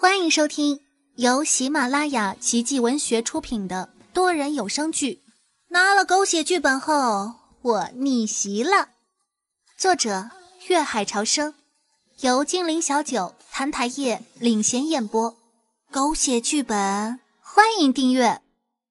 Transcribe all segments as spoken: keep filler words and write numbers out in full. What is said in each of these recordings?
欢迎收听由喜马拉雅奇迹文学出品的多人有声剧《拿了狗血剧本后我逆袭了》，作者粤海潮生，由精灵小九谭台叶领衔演播。狗血剧本，欢迎订阅。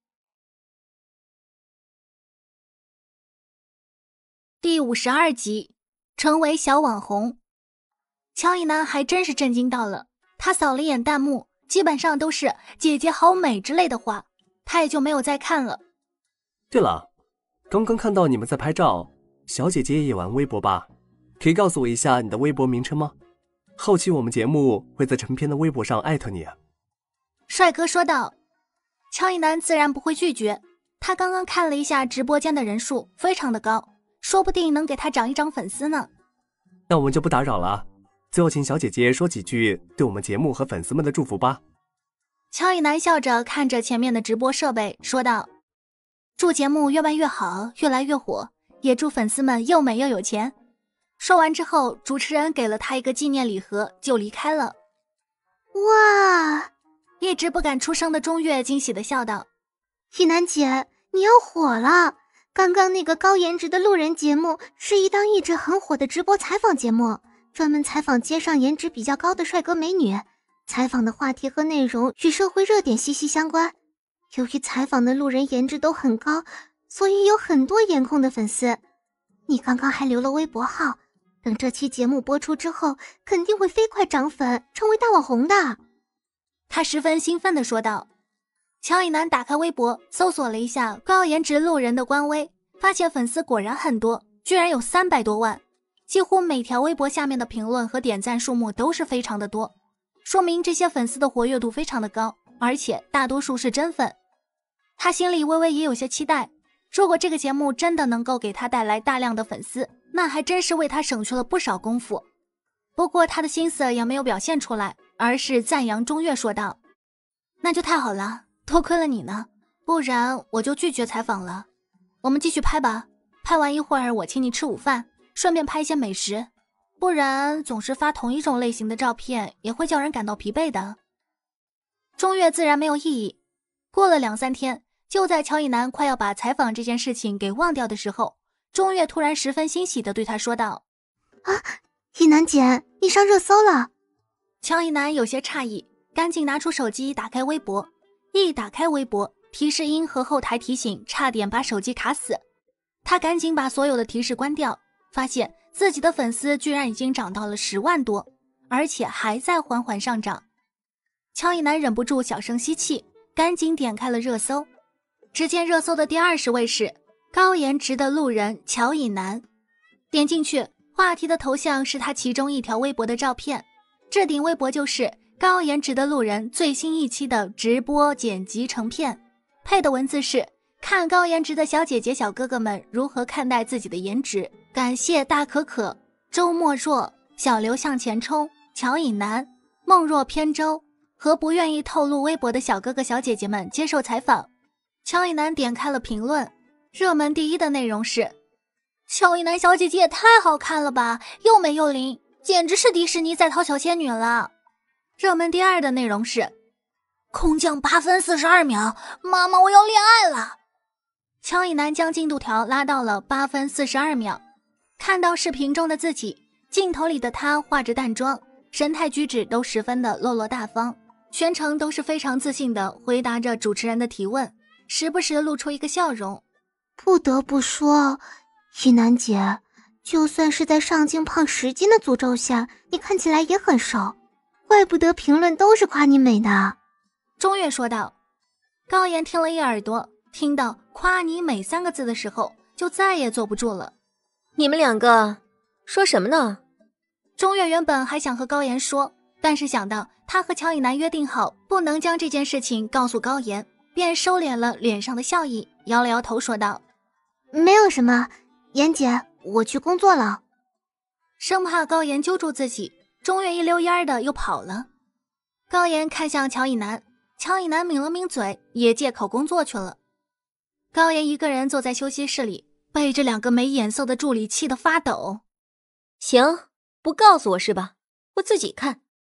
第五十二集，成为小网红。乔以南还真是震惊到了，他扫了眼弹幕，基本上都是姐姐好美之类的话，他也就没有再看了。 对了，刚刚看到你们在拍照，小姐姐也玩微博吧？可以告诉我一下你的微博名称吗？后期我们节目会在成片的微博上艾特你啊。 帅哥说道。乔以南自然不会拒绝，他刚刚看了一下直播间的人数非常的高，说不定能给他涨一涨粉丝呢。 那我们就不打扰了，最后请小姐姐说几句对我们节目和粉丝们的祝福吧。 乔以南笑着看着前面的直播设备说道，祝节目越办越好，越来越火，也祝粉丝们又美又有钱。说完之后，主持人给了他一个纪念礼盒就离开了。 哇！ 一直不敢出声的钟月惊喜地笑道， 以南姐，你要火了。刚刚那个高颜值的路人节目是一档一直很火的直播采访节目，专门采访街上颜值比较高的帅哥美女，采访的话题和内容与社会热点息息相关。由于采访的路人颜值都很高，所以有很多颜控的粉丝。你刚刚还留了微博号，等这期节目播出之后，肯定会飞快涨粉，成为大网红的。 他十分兴奋地说道。乔以南打开微博，搜索了一下高颜值路人的官微，发现粉丝果然很多，居然有三百多万，几乎每条微博下面的评论和点赞数目都是非常的多，说明这些粉丝的活跃度非常的高，而且大多数是真粉。他心里微微也有些期待，如果这个节目真的能够给他带来大量的粉丝，那还真是为他省去了不少功夫。不过他的心思也没有表现出来，而是赞扬钟月说道，那就太好了，多亏了你呢，不然我就拒绝采访了。我们继续拍吧，拍完一会儿我请你吃午饭，顺便拍一些美食，不然总是发同一种类型的照片也会叫人感到疲惫的。钟月自然没有异议。过了两三天，就在乔以南快要把采访这件事情给忘掉的时候，钟月突然十分欣喜地对他说道， 啊，以南姐，你上热搜了。 乔以南有些诧异，赶紧拿出手机打开微博，一打开微博，提示音和后台提醒差点把手机卡死。他赶紧把所有的提示关掉，发现自己的粉丝居然已经涨到了十万多，而且还在缓缓上涨。乔以南忍不住小声吸气，赶紧点开了热搜。只见热搜的第二十位是高颜值的路人乔以南，点进去，话题的头像是他其中一条微博的照片，置顶微博就是高颜值的路人最新一期的直播剪辑成片，配的文字是看高颜值的小姐姐小哥哥们如何看待自己的颜值，感谢大可可、周莫若、小刘向前冲、乔以南、梦若扁舟和不愿意透露微博的小哥哥小姐姐们接受采访。乔以南点开了评论，热门第一的内容是，乔以南小姐姐也太好看了吧，又美又灵，简直是迪士尼在掏小仙女了。热门第二的内容是，空降八分四十二秒，妈妈我要恋爱了。乔以南将进度条拉到了八分四十二秒，看到视频中的自己，镜头里的他化着淡妆，神态举止都十分的落落大方，全程都是非常自信的回答着主持人的提问，时不时露出一个笑容。 不得不说，以南姐，就算是在上镜胖十斤的诅咒下，你看起来也很瘦，怪不得评论都是夸你美的。 钟月说道。高颜听了一耳朵，听到夸你美三个字的时候，就再也坐不住了。 你们两个说什么呢？ 钟月原本还想和高颜说，但是想到他和乔以南约定好不能将这件事情告诉高颜，便收敛了脸上的笑意，摇了摇头说道， 没有什么，颜姐，我去工作了。 生怕高颜揪住自己，钟月一溜烟的又跑了。高颜看向乔以南，乔以南抿了抿嘴，也借口工作去了。高颜一个人坐在休息室里，被这两个没眼色的助理气得发抖。 行，不告诉我是吧？我自己看。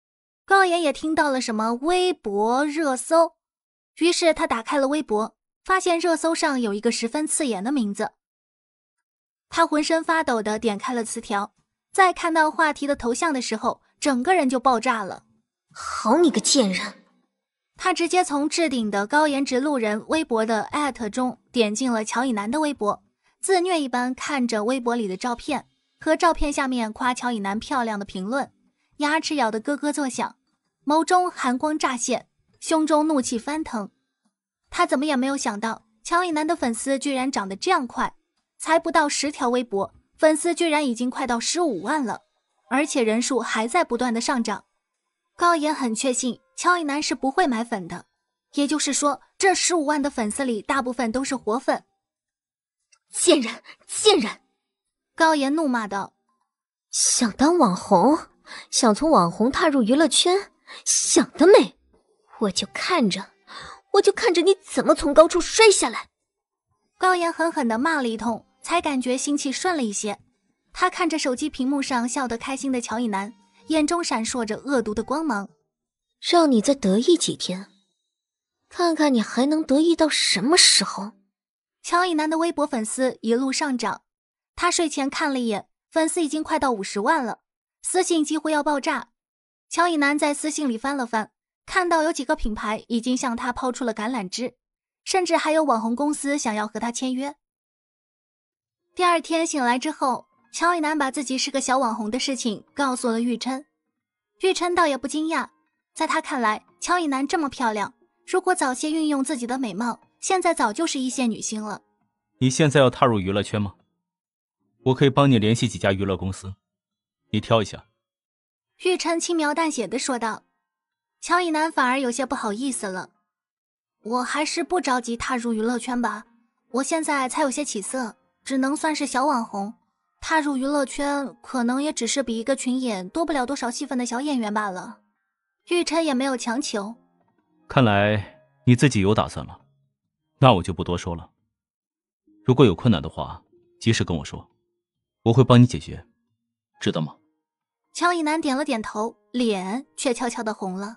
高岩也听到了什么微博热搜，于是他打开了微博，发现热搜上有一个十分刺眼的名字。他浑身发抖地点开了词条，在看到话题的头像的时候，整个人就爆炸了。 好你个贱人！ 他直接从置顶的高颜值路人微博的艾特中点进了乔以南的微博，自虐一般看着微博里的照片和照片下面夸乔以南漂亮的评论，牙齿咬得咯咯作响，眸中寒光乍现，胸中怒气翻腾。他怎么也没有想到，乔以南的粉丝居然涨得这样快，才不到十条微博，粉丝居然已经快到十五万了，而且人数还在不断的上涨。高岩很确信乔以南是不会买粉的，也就是说，这十五万的粉丝里大部分都是活粉。 贱人，贱人！ 高岩怒骂道： 想当网红，想从网红踏入娱乐圈，想得美！我就看着，我就看着你怎么从高处摔下来！ 高岩狠狠地骂了一通，才感觉心气顺了一些。他看着手机屏幕上笑得开心的乔以南，眼中闪烁着恶毒的光芒。 让你再得意几天，看看你还能得意到什么时候。 乔以南的微博粉丝一路上涨，他睡前看了一眼，粉丝已经快到五十万了，私信几乎要爆炸。乔以南在私信里翻了翻，看到有几个品牌已经向他抛出了橄榄枝，甚至还有网红公司想要和他签约。第二天醒来之后，乔以南把自己是个小网红的事情告诉了玉琛。玉琛倒也不惊讶，在他看来，乔以南这么漂亮，如果早些运用自己的美貌，现在早就是一线女星了。 你现在要踏入娱乐圈吗？我可以帮你联系几家娱乐公司，你挑一下。 玉琛轻描淡写地说道。乔以南反而有些不好意思了，我还是不着急踏入娱乐圈吧，我现在才有些起色，只能算是小网红，踏入娱乐圈可能也只是比一个群演多不了多少戏份的小演员罢了。玉琛也没有强求。 看来你自己有打算了，那我就不多说了。如果有困难的话，及时跟我说，我会帮你解决，知道吗？ 乔以南点了点头，脸却悄悄地红了。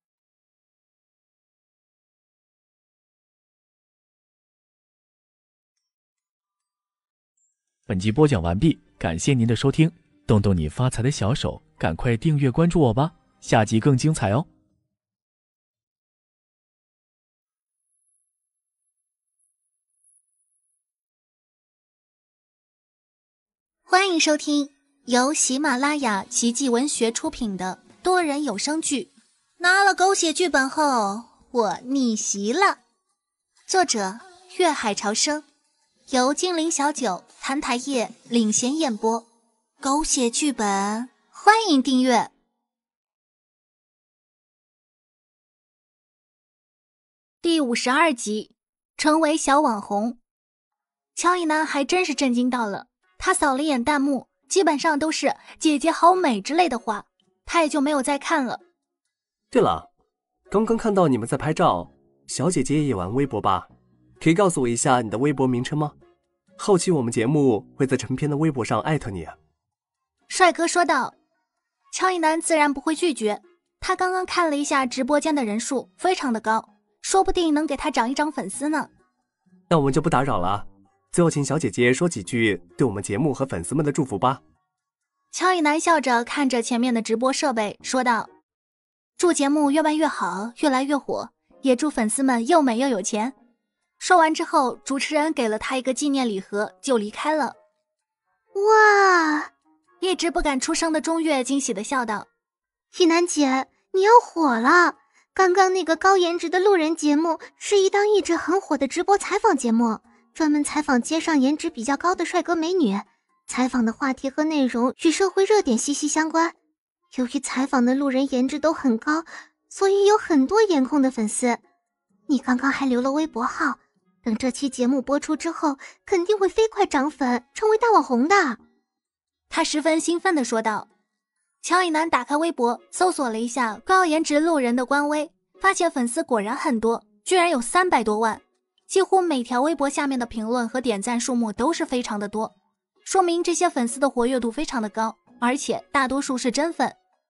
本集播讲完毕，感谢您的收听，动动你发财的小手，赶快订阅关注我吧，下集更精彩哦。 欢迎收听由喜马拉雅奇迹文学出品的多人有声剧《拿了狗血剧本后我逆袭了》，作者粤海潮生，由精灵小九、谭台叶领衔演播。狗血剧本，欢迎订阅。第五十二集，成为小网红。乔以南还真是震惊到了，他扫了一眼弹幕，基本上都是姐姐好美之类的话，他也就没有再看了。 对了，刚刚看到你们在拍照，小姐姐也玩微博吧？可以告诉我一下你的微博名称吗？后期我们节目会在成片的微博上艾特你。 帅哥说道。乔以南自然不会拒绝，他刚刚看了一下直播间的人数非常的高，说不定能给他涨一涨粉丝呢。 那我们就不打扰了，最后请小姐姐说几句对我们节目和粉丝们的祝福吧。 乔以南笑着看着前面的直播设备说道，祝节目越办越好，越来越火，也祝粉丝们又美又有钱。说完之后，主持人给了他一个纪念礼盒就离开了。 哇！ 一直不敢出声的钟月惊喜地笑道， 以南姐，你要火了，刚刚那个高颜值的路人节目是一档一直很火的直播采访节目，专门采访街上颜值比较高的帅哥美女，采访的话题和内容与社会热点息息相关。由于采访的路人颜值都很高，所以有很多颜控的粉丝。你刚刚还留了微博号，等这期节目播出之后，肯定会飞快涨粉，成为大网红的。 他十分兴奋地说道。乔以南打开微博，搜索了一下高颜值路人的官微，发现粉丝果然很多，居然有三百多万，几乎每条微博下面的评论和点赞数目都是非常的多，说明这些粉丝的活跃度非常的高，而且大多数是真粉。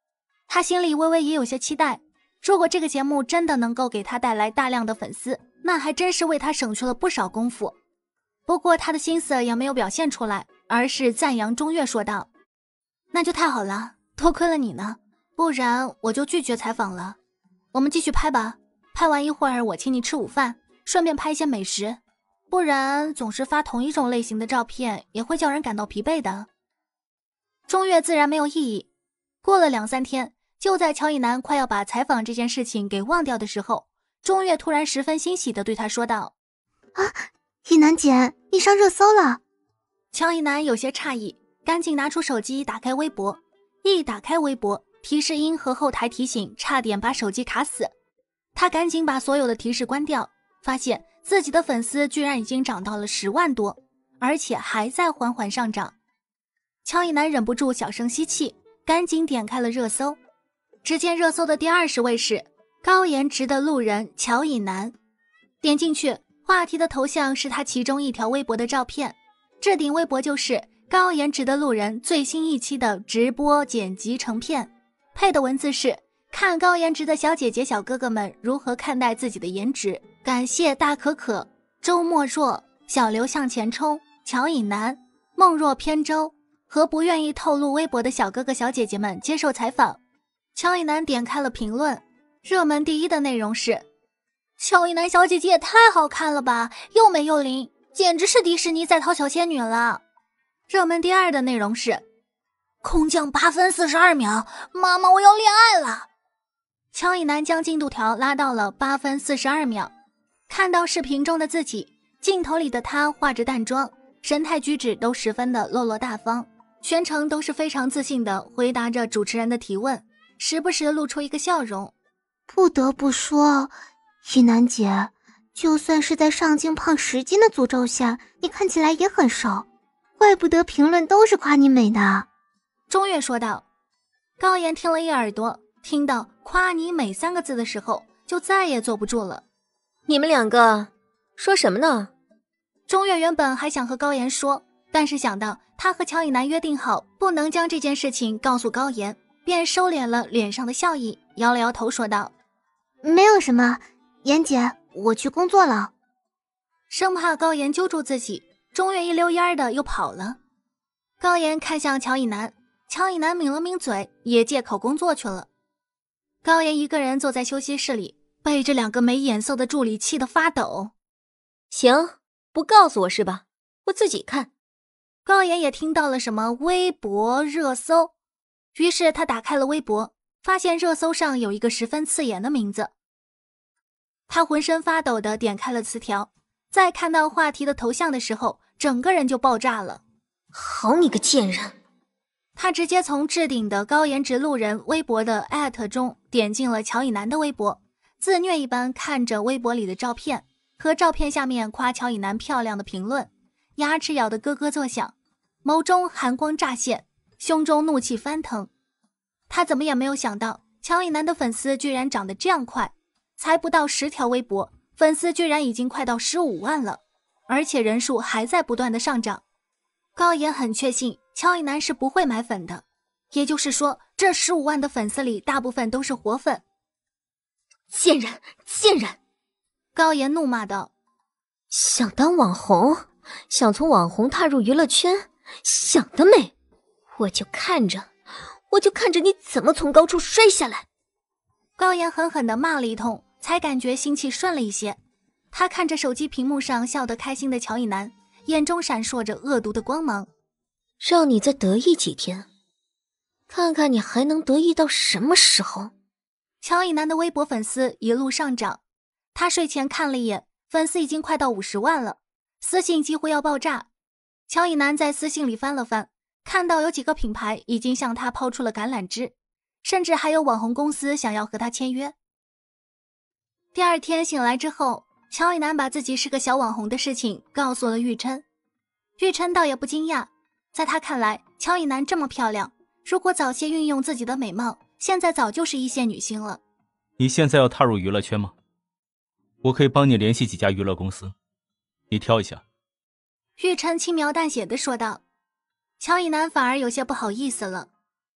他心里微微也有些期待，如果这个节目真的能够给他带来大量的粉丝，那还真是为他省去了不少功夫。不过他的心思也没有表现出来，而是赞扬钟越说道：那就太好了，多亏了你呢，不然我就拒绝采访了。我们继续拍吧，拍完一会儿我请你吃午饭，顺便拍一些美食，不然总是发同一种类型的照片也会叫人感到疲惫的。钟越自然没有异议。过了两三天，就在乔以南快要把采访这件事情给忘掉的时候，钟越突然十分欣喜地对他说道： 啊，以南姐，你上热搜了。 乔以南有些诧异，赶紧拿出手机打开微博，一打开微博，提示音和后台提醒差点把手机卡死。他赶紧把所有的提示关掉，发现自己的粉丝居然已经涨到了十万多，而且还在缓缓上涨。乔以南忍不住小声吸气，赶紧点开了热搜。只见热搜的第二十位是高颜值的路人乔以南。点进去，话题的头像是他其中一条微博的照片，置顶微博就是高颜值的路人最新一期的直播剪辑成片，配的文字是看高颜值的小姐姐小哥哥们如何看待自己的颜值，感谢大可可、周莫若、小刘向前冲、乔以南、梦若扁舟和不愿意透露微博的小哥哥小姐姐们接受采访。乔以南点开了评论，热门第一的内容是乔以南小姐姐也太好看了吧，又美又灵，简直是迪士尼在讨小仙女了。热门第二的内容是空降八分四十二秒，妈妈我要恋爱了。乔以南将进度条拉到了八分四十二秒，看到视频中的自己，镜头里的他化着淡妆，神态举止都十分的落落大方，全程都是非常自信的回答着主持人的提问，时不时露出一个笑容。 不得不说，一南姐，就算是在上镜胖十斤的诅咒下，你看起来也很瘦，怪不得评论都是夸你美的。 钟越说道。高颜听了一耳朵，听到夸你美三个字的时候，就再也坐不住了。 你们两个说什么呢？ 钟越原本还想和高颜说，但是想到他和乔以南约定好不能将这件事情告诉高颜，便收敛了脸上的笑意，摇了摇头说道： 没有什么，颜姐，我去工作了。 生怕高颜揪住自己，钟越一溜烟的又跑了。高颜看向乔以南，乔以南抿了抿嘴，也借口工作去了。高颜一个人坐在休息室里，被这两个没眼色的助理气得发抖。 行，不告诉我是吧？我自己看。 高颜也听到了什么微博热搜，于是他打开了微博，发现热搜上有一个十分刺眼的名字。他浑身发抖地点开了词条，在看到话题的头像的时候，整个人就爆炸了。 好你个贱人！ 他直接从置顶的高颜值路人微博的艾特中点进了乔以南的微博，自虐一般看着微博里的照片和照片下面夸乔以南漂亮的评论，牙齿咬得咯咯作响，眸中寒光乍现，胸中怒气翻腾。他怎么也没有想到乔以南的粉丝居然涨得这样快，才不到十条微博，粉丝居然已经快到十五万了，而且人数还在不断的上涨。高颜很确信乔以南是不会买粉的，也就是说这十五万的粉丝里大部分都是活粉。 贱人，贱人！ 高颜怒骂道。 想当网红，想从网红踏入娱乐圈，想得美！我就看着我就看着你怎么从高处摔下来。 高颜狠狠地骂了一通，才感觉心气顺了一些。他看着手机屏幕上笑得开心的乔以南，眼中闪烁着恶毒的光芒。 让你再得意几天，看看你还能得意到什么时候。 乔以南的微博粉丝一路上涨，他睡前看了一眼，粉丝已经快到五十万了，私信几乎要爆炸。乔以南在私信里翻了翻，看到有几个品牌已经向他抛出了橄榄枝，甚至还有网红公司想要和他签约。第二天醒来之后，乔以南把自己是个小网红的事情告诉了玉琛。玉琛倒也不惊讶，在他看来，乔以南这么漂亮，如果早些运用自己的美貌，现在早就是一线女星了。 你现在要踏入娱乐圈吗？我可以帮你联系几家娱乐公司，你挑一下。 玉琛轻描淡写地说道。乔以南反而有些不好意思了。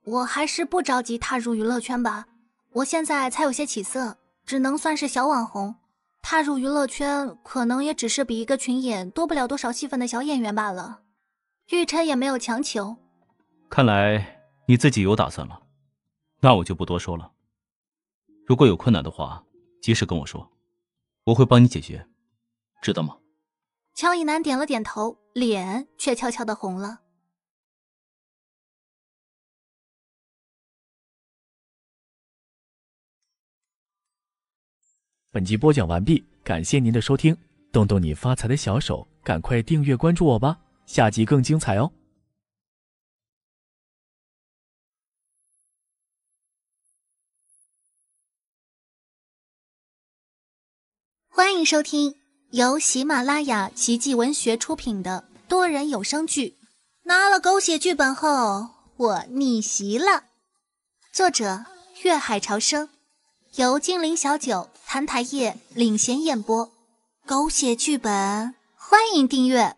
我还是不着急踏入娱乐圈吧，我现在才有些起色，只能算是小网红，踏入娱乐圈可能也只是比一个群演多不了多少戏份的小演员罢了。玉琛也没有强求。 看来你自己有打算了，那我就不多说了。如果有困难的话，及时跟我说，我会帮你解决，知道吗？ 乔以南点了点头，脸却悄悄地红了。 本集播讲完毕，感谢您的收听，动动你发财的小手，赶快订阅关注我吧，下集更精彩哦。 欢迎收听由喜马拉雅奇迹文学出品的多人有声剧《拿了狗血剧本后我逆袭了》，作者粤海潮生，由精灵小九、谭台叶领衔演播。狗血剧本，欢迎订阅。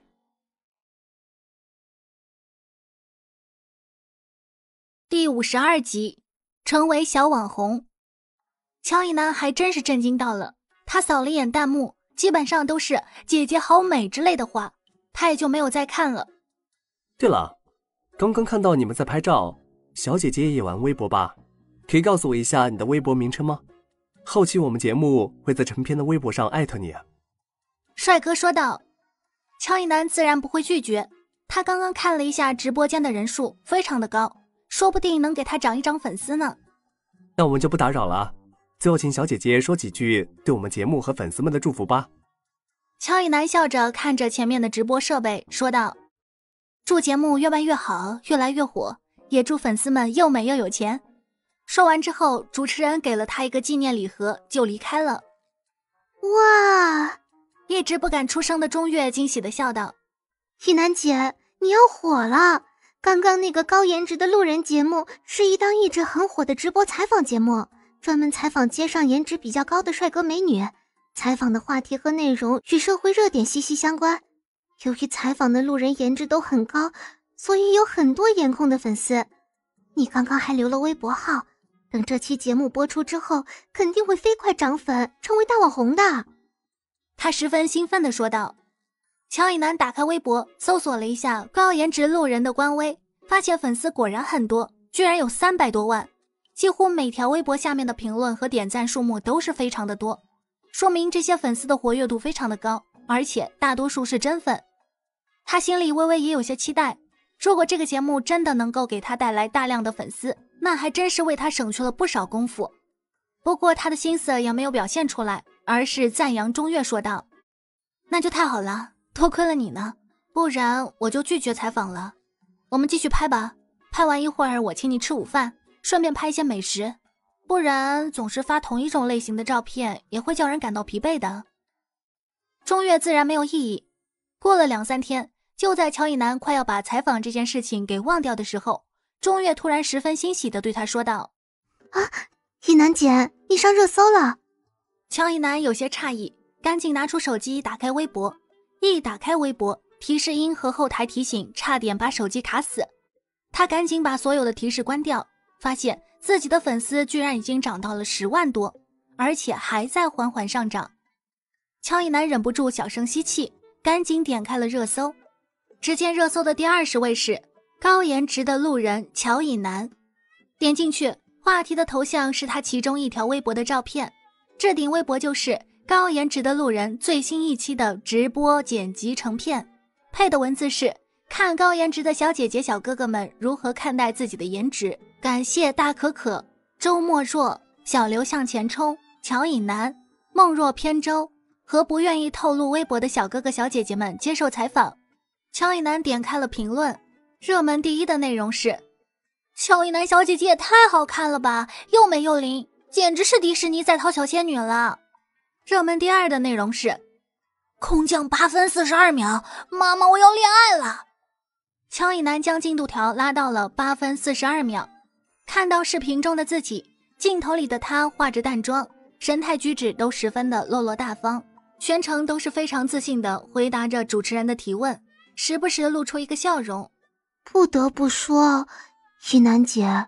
第五十二集，成为小网红。乔以南还真是震惊到了，他扫了眼弹幕，基本上都是姐姐好美之类的话，他也就没有再看了。 对了，刚刚看到你们在拍照，小姐姐也玩微博吧？可以告诉我一下你的微博名称吗？后期我们节目会在成片的微博上艾特你。 帅哥说道。乔以南自然不会拒绝，他刚刚看了一下直播间的人数非常的高，说不定能给他涨一涨粉丝呢。 那我们就不打扰了，最后请小姐姐说几句对我们节目和粉丝们的祝福吧。 乔以南笑着看着前面的直播设备说道，祝节目越办越好，越来越火，也祝粉丝们又美又有钱。说完之后，主持人给了他一个纪念礼盒就离开了。 哇！ 一直不敢出声的钟月惊喜地笑道， 以南姐，你要火了，刚刚那个高颜值的路人节目是一档一直很火的直播采访节目，专门采访街上颜值比较高的帅哥美女，采访的话题和内容与社会热点息息相关。由于采访的路人颜值都很高，所以有很多颜控的粉丝。你刚刚还留了微博号，等这期节目播出之后，肯定会飞快涨粉，成为大网红的。 他十分兴奋地说道。乔以南打开微博，搜索了一下高颜值路人的官微，发现粉丝果然很多，居然有三百多万，几乎每条微博下面的评论和点赞数目都是非常的多，说明这些粉丝的活跃度非常的高，而且大多数是真粉。他心里微微也有些期待，如果这个节目真的能够给他带来大量的粉丝，那还真是为他省去了不少功夫。不过他的心思也没有表现出来，而是赞扬钟月说道，那就太好了，多亏了你呢，不然我就拒绝采访了。我们继续拍吧，拍完一会儿我请你吃午饭，顺便拍一些美食，不然总是发同一种类型的照片也会叫人感到疲惫的。钟月自然没有异议。过了两三天，就在乔以南快要把采访这件事情给忘掉的时候，钟月突然十分欣喜地对他说道， 啊，以南姐，你上热搜了。 乔以南有些诧异，赶紧拿出手机打开微博，一打开微博，提示音和后台提醒差点把手机卡死。他赶紧把所有的提示关掉，发现自己的粉丝居然已经涨到了十万多，而且还在缓缓上涨。乔以南忍不住小声吸气，赶紧点开了热搜。只见热搜的第二十位是高颜值的路人乔以南，点进去，话题的头像是他其中一条微博的照片，置顶微博就是高颜值的路人最新一期的直播剪辑成片，配的文字是看高颜值的小姐姐小哥哥们如何看待自己的颜值，感谢大可可、周莫若、小刘向前冲、乔以南、梦若扁舟和不愿意透露微博的小哥哥小姐姐们接受采访。乔以南点开了评论，热门第一的内容是乔以南小姐姐也太好看了吧，又美又灵，简直是迪士尼在掏小仙女了。热门第二的内容是空降八分四十二秒，妈妈我要恋爱了。乔以南将进度条拉到了八分四十二秒，看到视频中的自己，镜头里的他化着淡妆，神态举止都十分的落落大方，全程都是非常自信的回答着主持人的提问，时不时露出一个笑容。 不得不说，以南姐，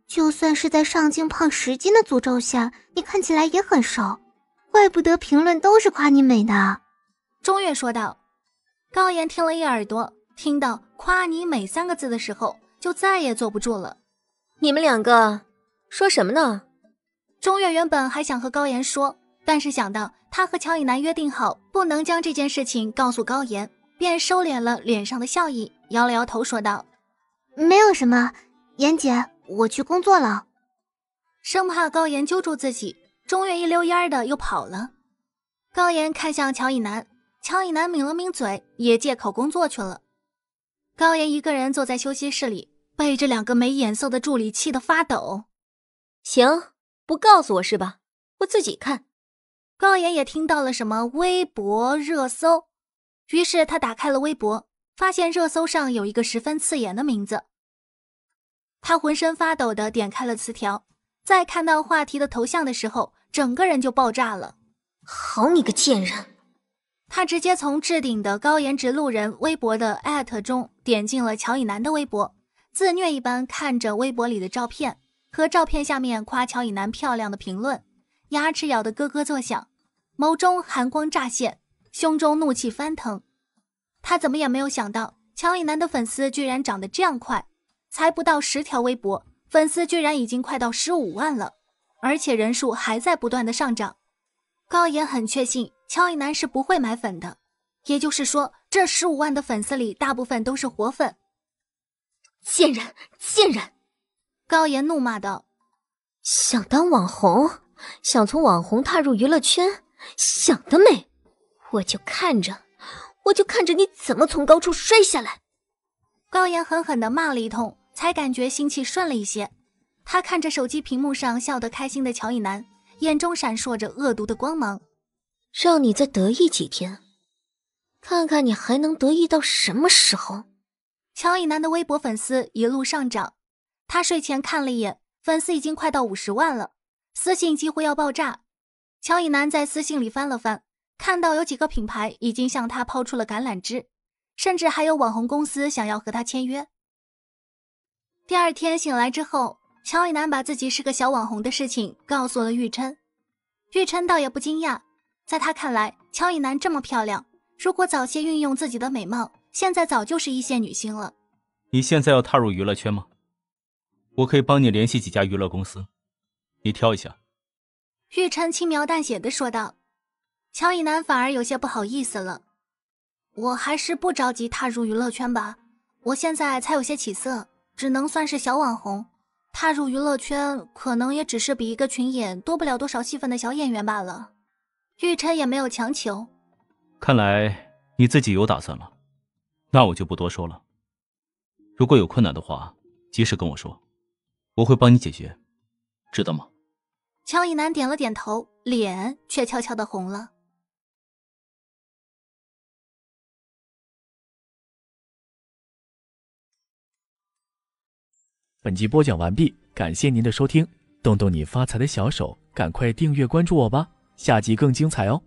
就算是在上镜胖十斤的诅咒下，你看起来也很瘦，怪不得评论都是夸你美的。 钟月说道。高岩听了一耳朵，听到夸你美三个字的时候，就再也坐不住了。 你们两个说什么呢？ 钟月原本还想和高岩说，但是想到他和乔以南约定好不能将这件事情告诉高岩，便收敛了脸上的笑意，摇了摇头说道： 没有什么，妍姐，我去工作了。 生怕高岩揪住自己，钟月一溜烟的又跑了。高岩看向乔以南，乔以南抿了抿嘴，也借口工作去了。高岩一个人坐在休息室里，被这两个没眼色的助理气得发抖。 行，不告诉我是吧？我自己看。 高岩也听到了什么微博热搜，于是他打开了微博，发现热搜上有一个十分刺眼的名字。他浑身发抖地点开了词条，在看到话题的头像的时候，整个人就爆炸了。 好你个贱人！ 他直接从置顶的高颜值路人微博的艾特中点进了乔以南的微博，自虐一般看着微博里的照片和照片下面夸乔以南漂亮的评论，牙齿咬得咯咯作响，眸中寒光乍现，胸中怒气翻腾。他怎么也没有想到乔以南的粉丝居然涨得这样快，才不到十条微博，粉丝居然已经快到十五万了，而且人数还在不断的上涨。高岩很确信乔以南是不会买粉的，也就是说这十五万的粉丝里大部分都是活粉。 贱人，贱人！ 高岩怒骂道。 想当网红，想从网红踏入娱乐圈，想得美！我就看着，我就看着你怎么从高处摔下来！ 高岩狠狠地骂了一通，才感觉心气顺了一些。他看着手机屏幕上笑得开心的乔以南，眼中闪烁着恶毒的光芒。 让你再得意几天，看看你还能得意到什么时候。 乔以南的微博粉丝一路上涨，他睡前看了一眼，粉丝已经快到五十万了，私信几乎要爆炸。乔以南在私信里翻了翻，看到有几个品牌已经向他抛出了橄榄枝，甚至还有网红公司想要和他签约。第二天醒来之后，乔以南把自己是个小网红的事情告诉了玉琛。玉琛倒也不惊讶，在他看来，乔以南这么漂亮，如果早些运用自己的美貌，现在早就是一线女星了。 你现在要踏入娱乐圈吗？我可以帮你联系几家娱乐公司，你挑一下。 玉琛轻描淡写地说道。乔以南反而有些不好意思了。我还是不着急踏入娱乐圈吧，我现在才有些起色，只能算是小网红，踏入娱乐圈可能也只是比一个群演多不了多少戏份的小演员罢了。玉琛也没有强求。 看来你自己有打算了，那我就不多说了。如果有困难的话，及时跟我说，我会帮你解决，知道吗？ 乔以南点了点头，脸却悄悄地红了。 本集播讲完毕，感谢您的收听，动动你发财的小手，赶快订阅关注我吧，下集更精彩哦。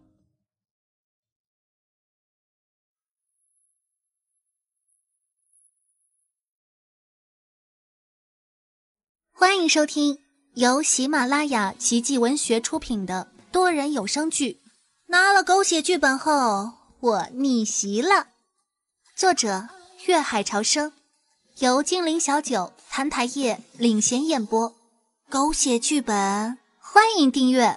欢迎收听由喜马拉雅奇迹文学出品的多人有声剧《拿了狗血剧本后我逆袭了》，作者粤海潮生，由精灵小九、谭台叶领衔演播。狗血剧本，欢迎订阅。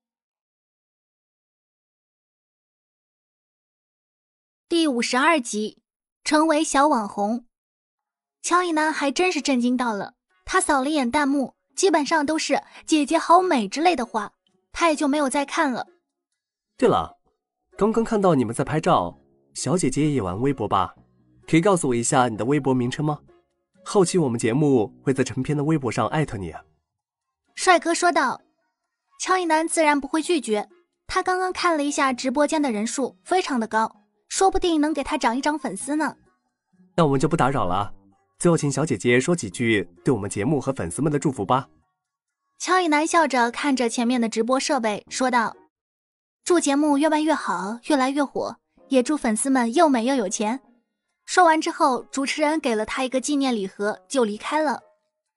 第五十二集，成为小网红。乔以南还真是震惊到了，他扫了一眼弹幕，基本上都是姐姐好美之类的话，他也就没有再看了。 对了，刚刚看到你们在拍照，小姐姐也玩微博吧？可以告诉我一下你的微博名称吗？后期我们节目会在成片的微博上艾特你啊。 帅哥说道。乔以南自然不会拒绝，他刚刚看了一下直播间的人数非常的高，说不定能给他涨一涨粉丝呢。 那我们就不打扰了，最后请小姐姐说几句对我们节目和粉丝们的祝福吧。 乔以南笑着看着前面的直播设备说道，祝节目越办越好，越来越火，也祝粉丝们又美又有钱。说完之后，主持人给了他一个纪念礼盒就离开了。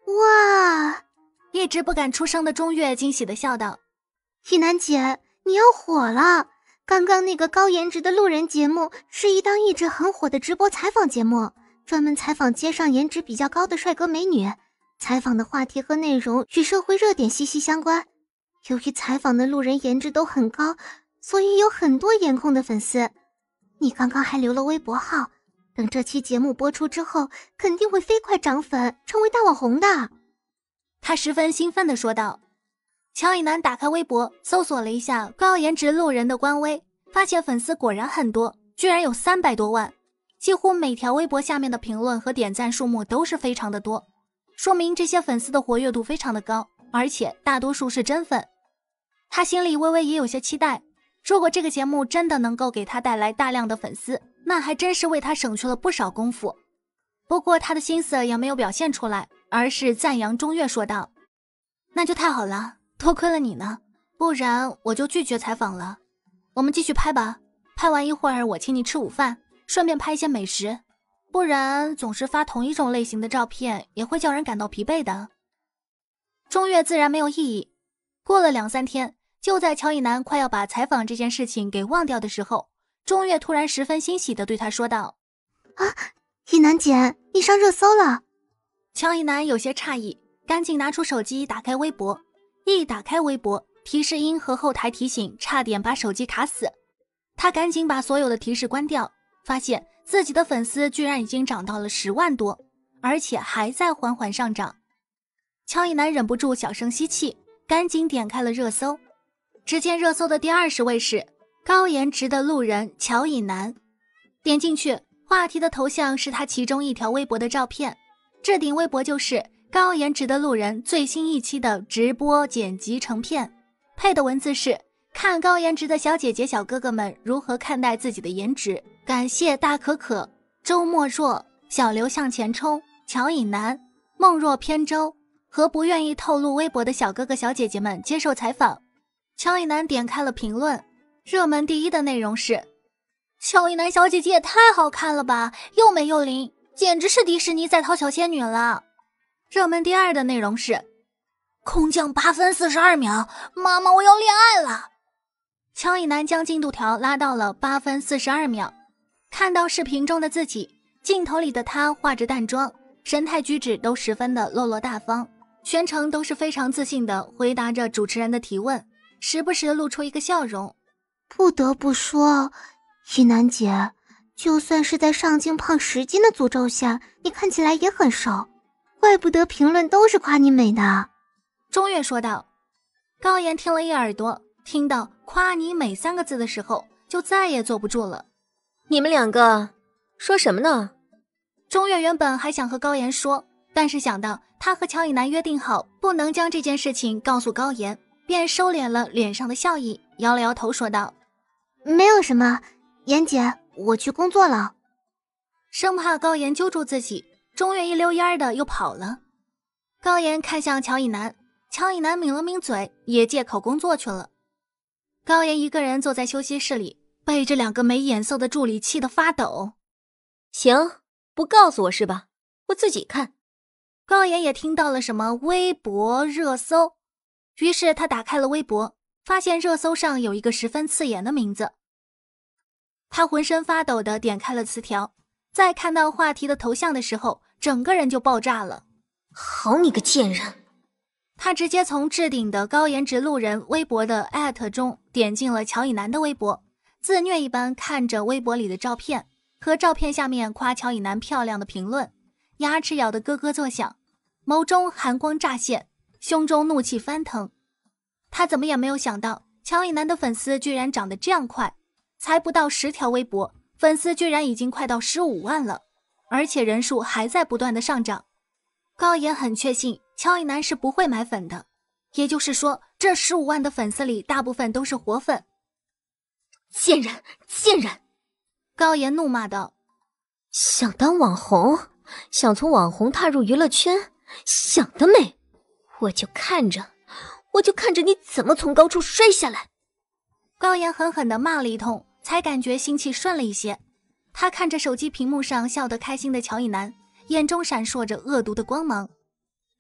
哇！ 一直不敢出声的中月惊喜地笑道： 一楠姐，你要火了！刚刚那个高颜值的路人节目是一档一直很火的直播采访节目，专门采访街上颜值比较高的帅哥美女，采访的话题和内容与社会热点息息相关。由于采访的路人颜值都很高，所以有很多颜控的粉丝。你刚刚还留了微博号，等这期节目播出之后，肯定会飞快涨粉，成为大网红的。 他十分兴奋地说道。乔以南打开微博，搜索了一下高颜值路人的官微，发现粉丝果然很多，居然有三百多万，几乎每条微博下面的评论和点赞数目都是非常的多，说明这些粉丝的活跃度非常的高，而且大多数是真粉。他心里微微也有些期待，如果这个节目真的能够给他带来大量的粉丝，那还真是为他省去了不少功夫。不过他的心思也没有表现出来，而是赞扬中月说道：那就太好了，多亏了你呢，不然我就拒绝采访了。我们继续拍吧，拍完一会儿我请你吃午饭，顺便拍一些美食，不然总是发同一种类型的照片也会叫人感到疲惫的。中月自然没有异议。过了两三天，就在乔以南快要把采访这件事情给忘掉的时候，中月突然十分欣喜地对他说道： 啊，以南姐，你上热搜了。 乔以南有些诧异，赶紧拿出手机打开微博，一打开微博，提示音和后台提醒差点把手机卡死。他赶紧把所有的提示关掉，发现自己的粉丝居然已经涨到了十万多，而且还在缓缓上涨。乔以南忍不住小声吸气，赶紧点开了热搜。只见热搜的第二十位是高颜值的路人乔以南，点进去，话题的头像是他其中一条微博的照片，置顶微博就是高颜值的路人最新一期的直播剪辑成片，配的文字是看高颜值的小姐姐小哥哥们如何看待自己的颜值，感谢大可可、周莫若、小刘向前冲、乔以南、梦若扁舟和不愿意透露微博的小哥哥小姐姐们接受采访。乔以南点开了评论，热门第一的内容是：乔以南小姐姐也太好看了吧，又美又灵，简直是迪士尼在掏小仙女了。热门第二的内容是：空降八分四十二秒，妈妈我要恋爱了。乔以南将进度条拉到了八分四十二秒，看到视频中的自己，镜头里的他化着淡妆，神态举止都十分的落落大方，全程都是非常自信的回答着主持人的提问，时不时露出一个笑容。 不得不说，一楠姐，就算是在上镜胖十斤的诅咒下，你看起来也很瘦，怪不得评论都是夸你美的。 中月说道。高妍听了一耳朵，听到夸你美三个字的时候，就再也坐不住了。 你们两个说什么呢？ 中月原本还想和高妍说，但是想到他和乔以南约定好不能将这件事情告诉高妍，便收敛了脸上的笑意，摇了摇头说道： 没有什么，妍姐，我去工作了。 生怕高妍揪住自己，中月一溜烟的又跑了。高妍看向乔以南，乔以南抿了抿嘴，也借口工作去了。高妍一个人坐在休息室里，被这两个没眼色的助理气得发抖。 行，不告诉我是吧？我自己看。 高妍也听到了什么微博热搜，于是他打开了微博，发现热搜上有一个十分刺眼的名字。他浑身发抖地点开了词条，在看到话题的头像的时候，整个人就爆炸了。 好你个贱人！ 他直接从置顶的高颜值路人微博的艾特中点进了乔以南的微博，自虐一般看着微博里的照片和照片下面夸乔以南漂亮的评论，牙齿咬得咯咯作响，眸中寒光乍现，胸中怒气翻腾。他怎么也没有想到，乔以南的粉丝居然涨得这样快，才不到十条微博，粉丝居然已经快到十五万了，而且人数还在不断的上涨。高妍很确信乔以南是不会买粉的，也就是说，这十五万的粉丝里大部分都是活粉。 贱人，贱人！ 高妍怒骂道： 想当网红，想从网红踏入娱乐圈，想得美！我就看着，我就看着你怎么从高处摔下来！ 高妍狠狠地骂了一通，才感觉心气顺了一些。他看着手机屏幕上笑得开心的乔以南，眼中闪烁着恶毒的光芒。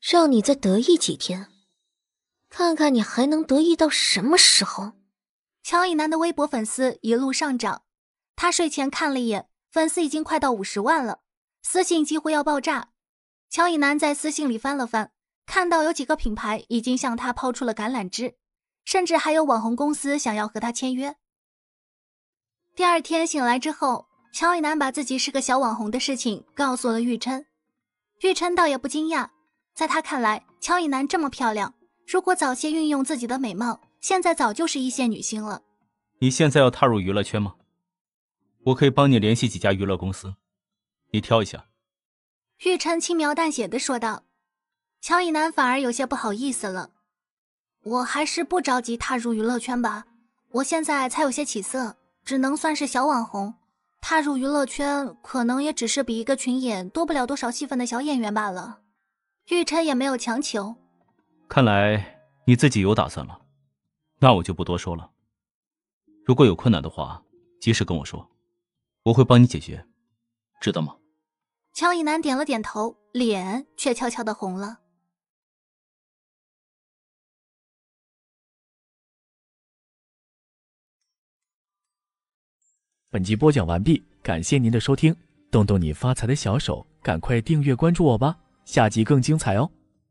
让你再得意几天，看看你还能得意到什么时候。 乔以南的微博粉丝一路上涨，他睡前看了一眼，粉丝已经快到五十万了，私信几乎要爆炸。乔以南在私信里翻了翻，看到有几个品牌已经向他抛出了橄榄枝，甚至还有网红公司想要和他签约。第二天醒来之后，乔以南把自己是个小网红的事情告诉了玉琛。玉琛倒也不惊讶，在他看来，乔以南这么漂亮，如果早些运用自己的美貌，现在早就是一线女星了。 你现在要踏入娱乐圈吗？我可以帮你联系几家娱乐公司，你挑一下。 玉琛轻描淡写地说道。乔以南反而有些不好意思了，我还是不着急踏入娱乐圈吧，我现在才有些起色，只能算是小网红，踏入娱乐圈可能也只是比一个群演多不了多少戏份的小演员罢了。玉琛也没有强求。 看来你自己有打算了，那我就不多说了。如果有困难的话，及时跟我说，我会帮你解决，知道吗？ 乔以南点了点头，脸却悄悄地红了。 本集播讲完毕，感谢您的收听，动动你发财的小手，赶快订阅关注我吧，下集更精彩哦。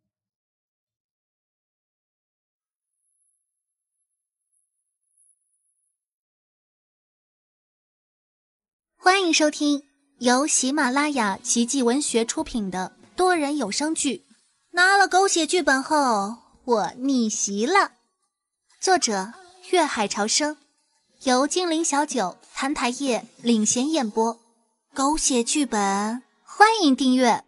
欢迎收听由喜马拉雅奇迹文学出品的多人有声剧《拿了狗血剧本后我逆袭了》，作者粤海潮生，由精灵小九、谭台叶领衔演播。狗血剧本，欢迎订阅。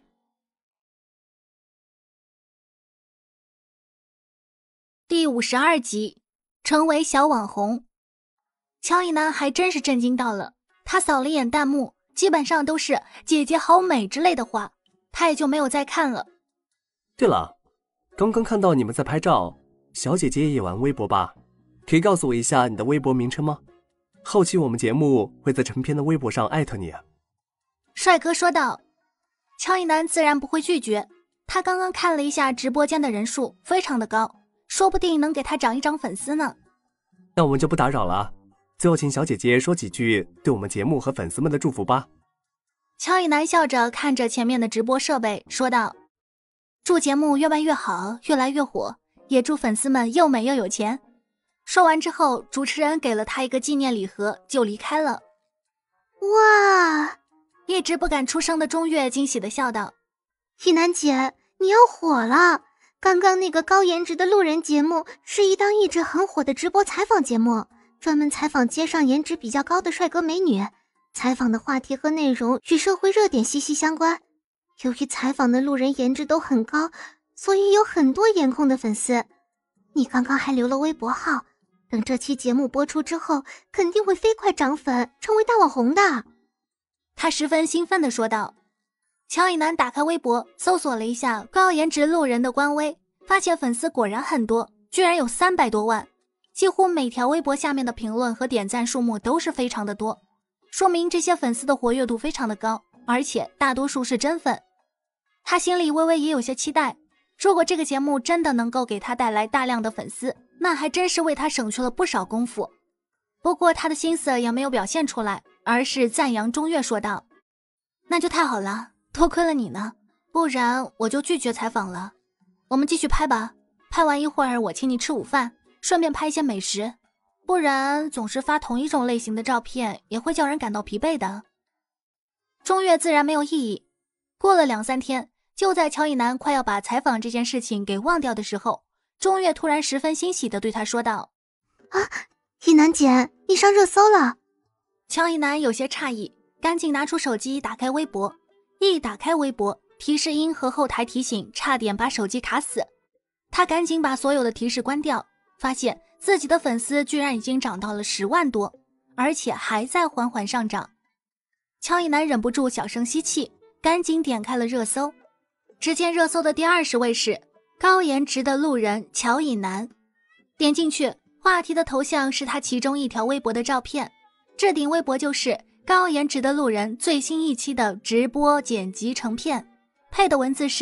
第五十二集，成为小网红。乔以南还真是震惊到了，他扫了眼弹幕，基本上都是姐姐好美之类的话，他也就没有再看了。 对了，刚刚看到你们在拍照，小姐姐也玩微博吧？可以告诉我一下你的微博名称吗？后期我们节目会在成片的微博上艾特你。 帅哥说道。乔以南自然不会拒绝，他刚刚看了一下直播间的人数非常的高，说不定能给他涨一涨粉丝呢。 那我们就不打扰了，最后请小姐姐说几句对我们节目和粉丝们的祝福吧。 乔以南笑着看着前面的直播设备说道，祝节目越办越好，越来越火，也祝粉丝们又美又有钱。说完之后，主持人给了他一个纪念礼盒就离开了。 哇！ 一直不敢出声的钟月惊喜地笑道， 以南姐，你要火了，刚刚那个高颜值的路人节目是一档一直很火的直播采访节目，专门采访街上颜值比较高的帅哥美女，采访的话题和内容与社会热点息息相关。由于采访的路人颜值都很高，所以有很多颜控的粉丝。你刚刚还留了微博号，等这期节目播出之后，肯定会飞快涨粉，成为大网红的。 他十分兴奋地说道。乔以南打开微博，搜索了一下高颜值路人的官微，发现粉丝果然很多，居然有三百多万，几乎每条微博下面的评论和点赞数目都是非常的多，说明这些粉丝的活跃度非常的高，而且大多数是真粉。他心里微微也有些期待，如果这个节目真的能够给他带来大量的粉丝，那还真是为他省去了不少功夫。不过他的心思也没有表现出来，而是赞扬钟月说道，那就太好了，多亏了你呢，不然我就拒绝采访了。我们继续拍吧，拍完一会儿我请你吃午饭，顺便拍一些美食，不然总是发同一种类型的照片也会叫人感到疲惫的。钟月自然没有异议。过了两三天，就在乔以南快要把采访这件事情给忘掉的时候，钟月突然十分欣喜地对他说道， 啊，以南姐，你上热搜了。 乔以南有些诧异，赶紧拿出手机打开微博，一打开微博，提示音和后台提醒差点把手机卡死。他赶紧把所有的提示关掉，发现自己的粉丝居然已经涨到了十万多，而且还在缓缓上涨。乔以南忍不住小声吸气，赶紧点开了热搜。只见热搜的第二十位是高颜值的路人乔以南，点进去，话题的头像是他其中一条微博的照片，置顶微博就是高颜值的路人最新一期的直播剪辑成片，配的文字是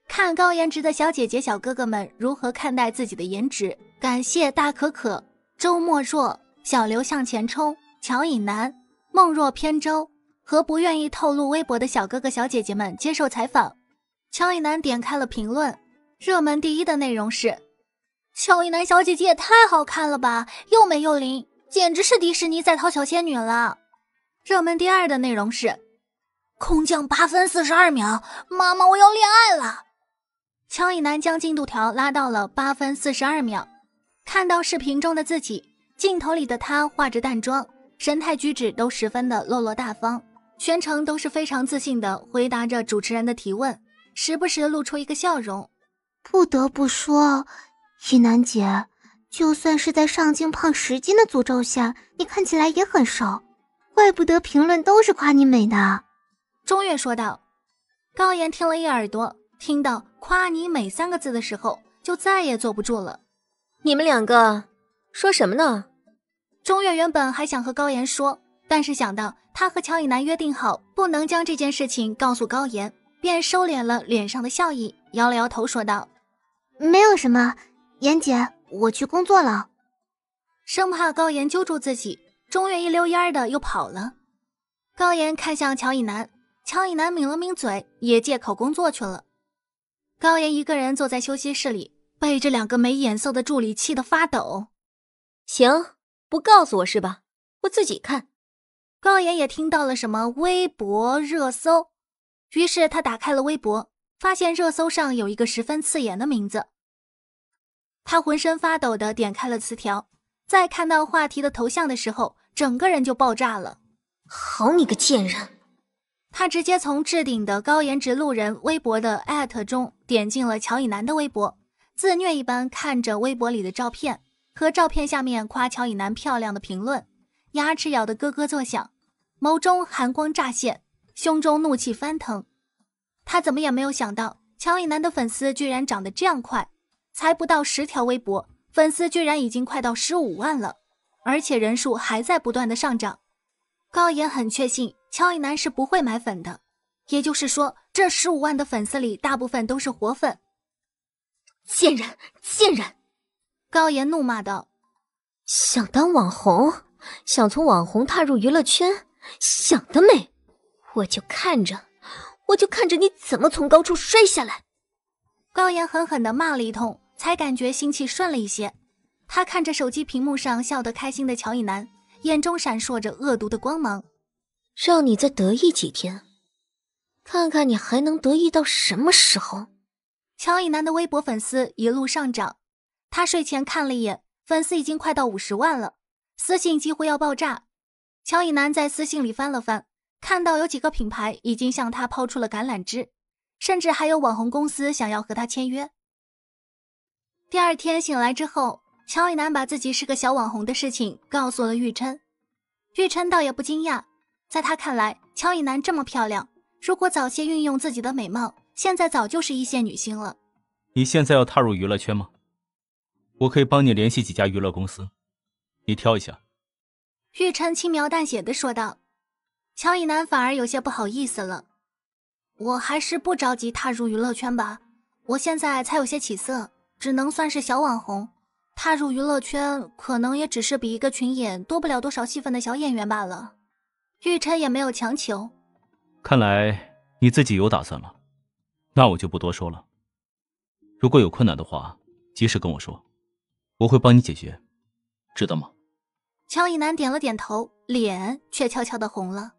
看高颜值的小姐姐小哥哥们如何看待自己的颜值。感谢大可可、周莫若、小刘向前冲、乔以南、梦若扁舟和不愿意透露微博的小哥哥小姐姐们接受采访。乔以南点开了评论，热门第一的内容是：乔以南小姐姐也太好看了吧，又美又灵，简直是迪士尼在掏小仙女了。热门第二的内容是：空降八分四十二秒，妈妈我要恋爱了。乔以南将进度条拉到了八分四十二秒，看到视频中的自己，镜头里的他化着淡妆，神态举止都十分的落落大方，全程都是非常自信的回答着主持人的提问，时不时露出一个笑容。 不得不说，一楠姐，就算是在上镜胖十斤的诅咒下，你看起来也很瘦，怪不得评论都是夸你美的。 钟月说道。高妍听了一耳朵，听到夸你美三个字的时候，就再也坐不住了。 你们两个说什么呢？ 钟月原本还想和高妍说，但是想到他和乔以南约定好不能将这件事情告诉高妍，便收敛了脸上的笑意，摇了摇头说道： 没有什么，妍姐，我去工作了。 生怕高妍揪住自己，钟月一溜烟的又跑了。高妍看向乔以南，乔以南抿了抿嘴，也借口工作去了。高妍一个人坐在休息室里，被这两个没眼色的助理气得发抖。 行，不告诉我是吧？我自己看。 高妍也听到了什么微博热搜，于是他打开了微博，发现热搜上有一个十分刺眼的名字。他浑身发抖地点开了词条，在看到话题的头像的时候，整个人就爆炸了。 好你个贱人！ 他直接从置顶的高颜值路人微博的艾特中点进了乔以南的微博，自虐一般看着微博里的照片和照片下面夸乔以南漂亮的评论，牙齿咬得咯咯作响，眸中寒光乍现，胸中怒气翻腾。他怎么也没有想到乔以南的粉丝居然长得这样快，才不到十条微博，粉丝居然已经快到十五万了，而且人数还在不断的上涨。高妍很确信乔以南是不会买粉的，也就是说这十五万的粉丝里大部分都是活粉。 贱人，贱人！ 高妍怒骂道。 想当网红，想从网红踏入娱乐圈，想得美！我就看着，我就看着你怎么从高处摔下来！ 高妍狠狠地骂了一通，才感觉心气顺了一些。他看着手机屏幕上笑得开心的乔以南，眼中闪烁着恶毒的光芒。 让你再得意几天，看看你还能得意到什么时候。 乔以南的微博粉丝一路上涨，他睡前看了一眼，粉丝已经快到五十万了，私信几乎要爆炸。乔以南在私信里翻了翻，看到有几个品牌已经向他抛出了橄榄枝，甚至还有网红公司想要和他签约。第二天醒来之后，乔以南把自己是个小网红的事情告诉了玉琛。玉琛倒也不惊讶，在他看来，乔以南这么漂亮，如果早些运用自己的美貌，现在早就是一线女星了。 你现在要踏入娱乐圈吗？我可以帮你联系几家娱乐公司，你挑一下。 玉琛轻描淡写地说道。乔以南反而有些不好意思了，我还是不着急踏入娱乐圈吧，我现在才有些起色，只能算是小网红，踏入娱乐圈可能也只是比一个群演多不了多少戏份的小演员罢了。玉琛也没有强求。 看来你自己有打算了，那我就不多说了。如果有困难的话，及时跟我说，我会帮你解决，知道吗？ 乔以南点了点头，脸却悄悄地红了。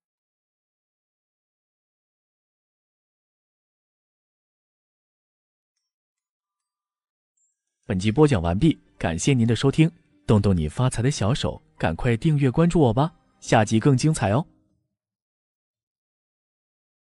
本集播讲完毕，感谢您的收听，动动你发财的小手，赶快订阅关注我吧，下集更精彩哦。